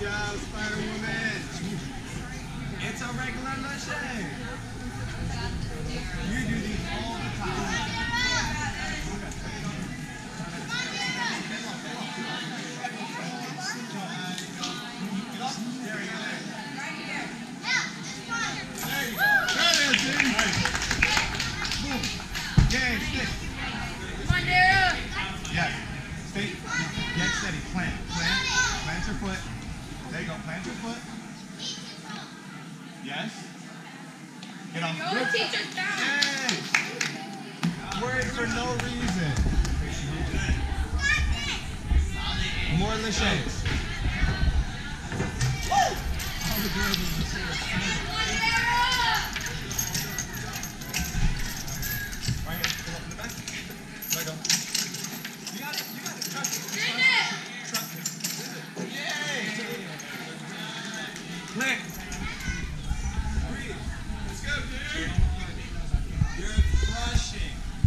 job, Spider-Woman. It's a regular lache. You do these all the time. Yes. Stay. Get steady. Plant. Plant your foot. There you go. Plant your foot. Yes. Get off. Go, teacher's down. Yay. Worried for no reason. More laches. All the girls in the school. Right here. Pull up in the back. There you go. You got it. Trust it. Yay! Click. Breathe. Let's go, dude. You're crushing.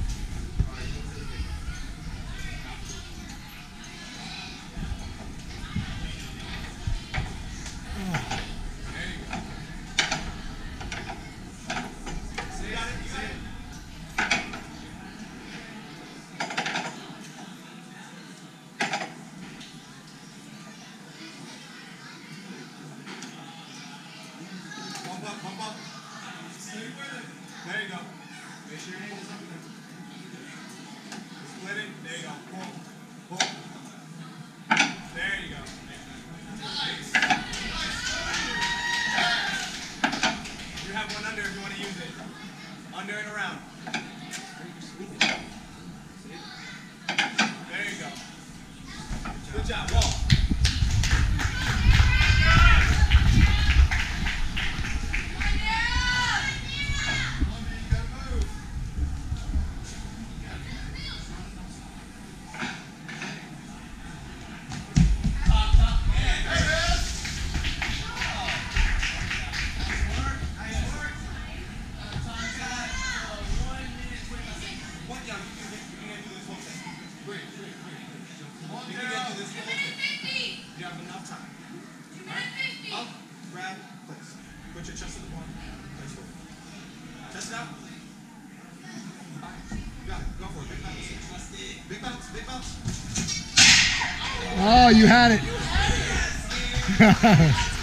Pump up. Stay with it. There you go. Make sure your ankle's up there. Split it. There you go. Pull. There you go. Nice. You have one under if you want to use it. Under and around. There you go. Good job. Wall. You have enough time. Right? Up, grab, place. Put your chest to the ball. Place forward. Test it out. Alright. You got it. Go for it. Big bounce. Big bounce. Oh, you had it. Yes.